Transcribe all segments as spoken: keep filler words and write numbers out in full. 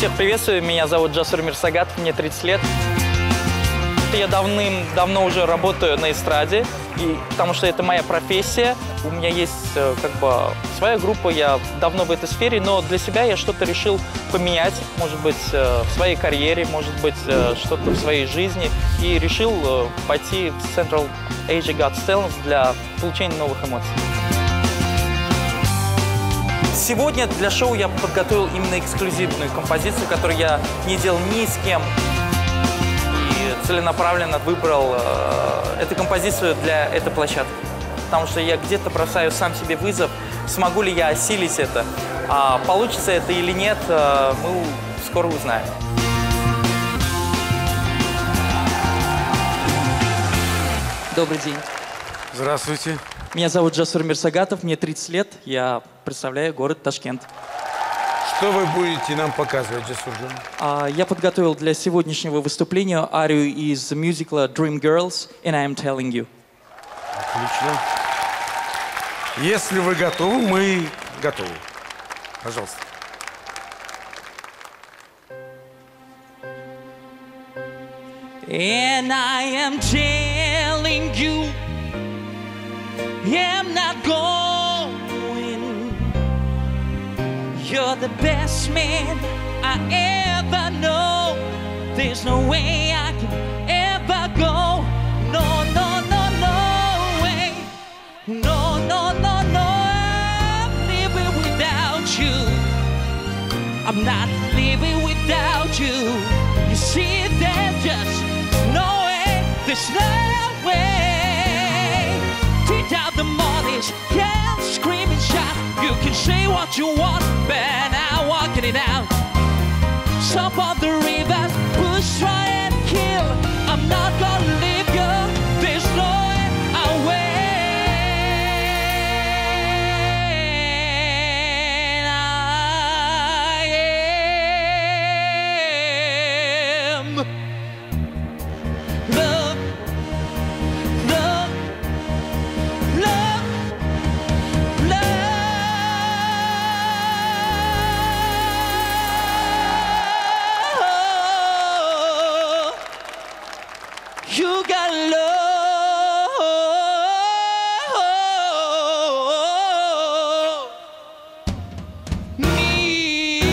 Всех приветствую, меня зовут Джасур Мирсагатов, мне тридцать лет. Я давным-давно уже работаю на эстраде, и, потому что это моя профессия. У меня есть как бы своя группа, я давно в этой сфере, но для себя я что-то решил поменять, может быть, в своей карьере, может быть, что-то в своей жизни. И решил пойти в Central Asia Got Talent для получения новых эмоций. Сегодня для шоу я подготовил именно эксклюзивную композицию, которую я не делал ни с кем. И целенаправленно выбрал э, эту композицию для этой площадки. Потому что я где-то бросаю сам себе вызов, смогу ли я осилить это. А получится это или нет, э, мы скоро узнаем. Добрый день. Здравствуйте. Меня зовут Джасур Мирсагатов, мне тридцать лет, я представляю город Ташкент. Что вы будете нам показывать, Джасурджан? А, я подготовил для сегодняшнего выступления арию из мюзикла Dream Girls and I Am Telling You. Отлично. Если вы готовы, мы готовы. Пожалуйста. And I am telling you, I'm not going. You're the best man I ever know. There's no way I can ever go. No, no, no, no way. No, no, no, no. I'm living without you. I'm not living without you. You see, there's just no way. There's no way. Out the mornings, yeah, screaming shout. You can say what you want, but I'm walking it out. Some of the rivers, push, try and kill. I'm not gonna leave you. There's no way. I am love. You got love me.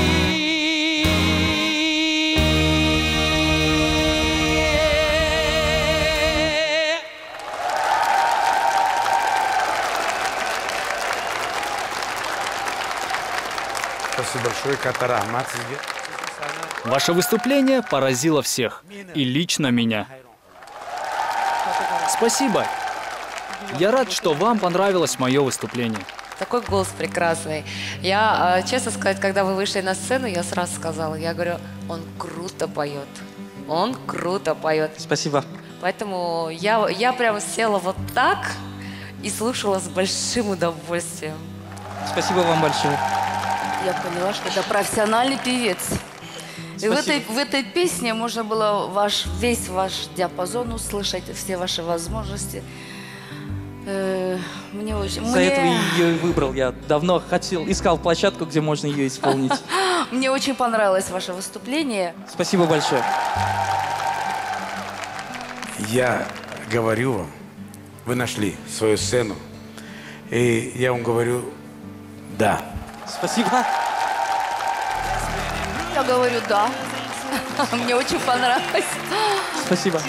Спасибо большое, Катара. Ваше выступление поразило всех, и лично меня. Спасибо. Я рад, что вам понравилось мое выступление. Такой голос прекрасный. Я, честно сказать, когда вы вышли на сцену, я сразу сказала, я говорю, он круто поет. Он круто поет. Спасибо. Поэтому я, я прям села вот так и слушала с большим удовольствием. Спасибо вам большое. Я поняла, что это профессиональный певец. И в этой, в этой песне можно было ваш, весь ваш диапазон услышать, все ваши возможности. Э, мне очень... За мне... этого ее и выбрал. Я давно хотел, искал площадку, где можно ее исполнить. Мне очень понравилось ваше выступление. Спасибо большое. Я говорю вам, вы нашли свою сцену, и я вам говорю, да. Спасибо. Я говорю, да. Мне очень понравилось. Спасибо.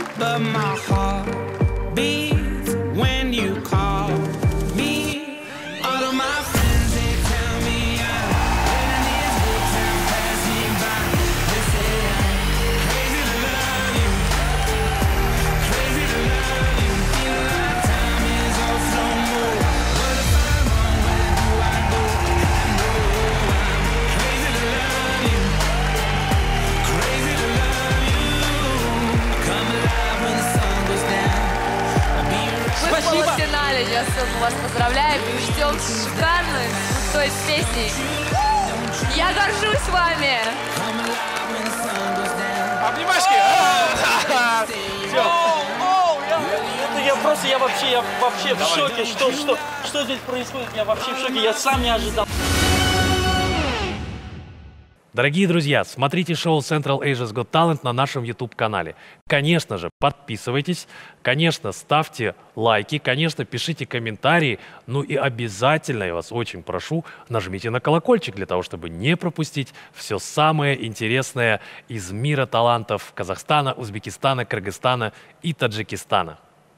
Мы в финале, Джасур, мы вас поздравляем и ждем шикарной, крутой песни. Я горжусь вами. Обнимашки! Это я просто, я вообще, я вообще в шоке. Что, что, что здесь происходит? Я вообще в шоке. Я сам не ожидал. Дорогие друзья, смотрите шоу Central Asia's Got Talent на нашем YouTube-канале. Конечно же, подписывайтесь, конечно, ставьте лайки, конечно, пишите комментарии, ну и обязательно, я вас очень прошу, нажмите на колокольчик для того, чтобы не пропустить все самое интересное из мира талантов Казахстана, Узбекистана, Кыргызстана и Таджикистана.